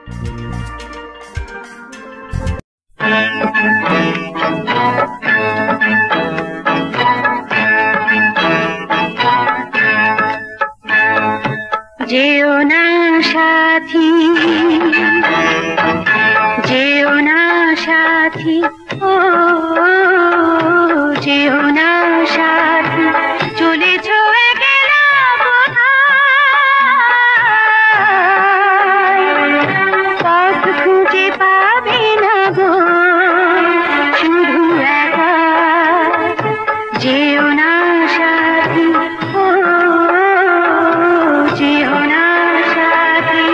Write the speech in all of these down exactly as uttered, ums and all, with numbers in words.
যেও না সাথী, যেও না সাথী, ও যেও না সাথী, চলেছ একলা কোথায়, পথ খুঁজে পাবে না গো শুধু একা। যেও না সাথী, ও যেও না সাথী।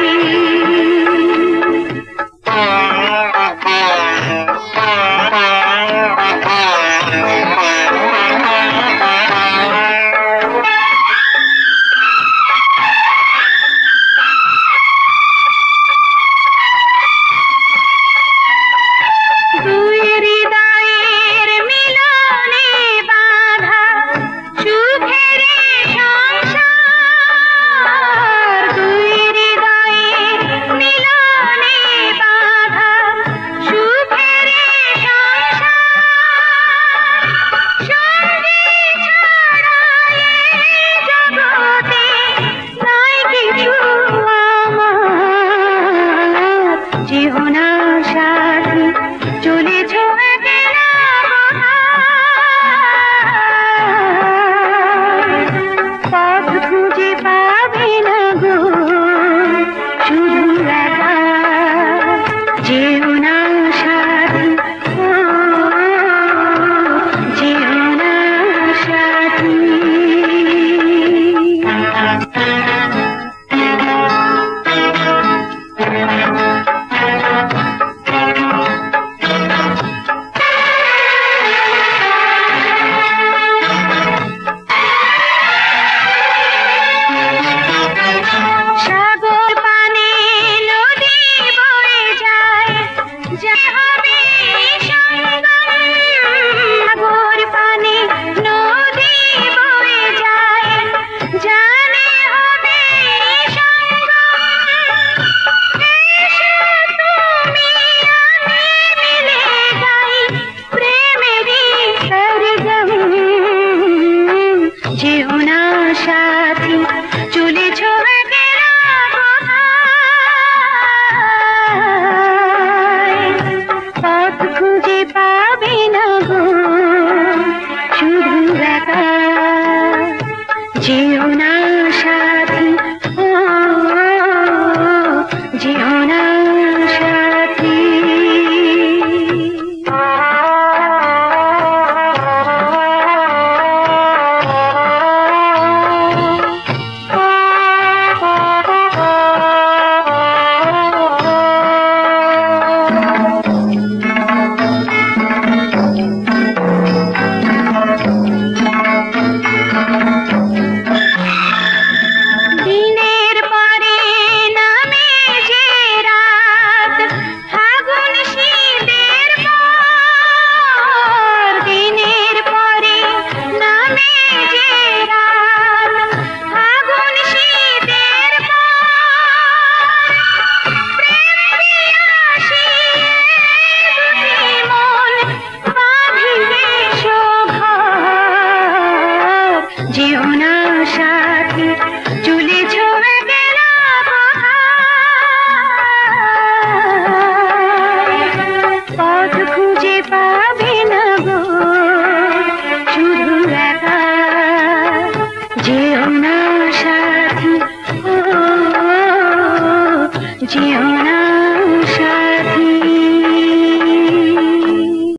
দুই হৃদয়ের মিলনে বাঁধা সুখের সংসার, দুই হৃদয়ের মিলনে বাঁধা সুখের সংসার, সঙ্গী ছাড়া এ জগতে নাই কিছু আমার। যেও না সাথী, চলেছ একলা কোথায়, পথ খুঁজে পাবে না গো শুধু একা। যেও না সাথী, ও যেও না সাথী। সাগর পানে নদী বয়ে যায়, যা হবে সঙ্গম। সাগর পানে নদী বয়ে যায়, জানে হবে সঙ্গম। এসো তুমি আমি মিলে গাই প্রেমেরই সরগম। যেও না সাথী, চলেছ একলা কোথায়, পথ খুঁজে পাবে না গো শুধু একা। যেও না সাথী, ও যেও না সাথী। দিনের পরে নামে যে রাত, ফাগুন শীতের পর। দিনের পরে নামে যে রাত, ফাগুন শীতের পর। প্রেম পিয়াসী দুটি মন বাঁধিবে ঘর। যেও না সাথী, চলেছ একলা কোথায়, পথ খুঁজে পাবে না গো শুধু একা। যেও না সাথী, ও যেও না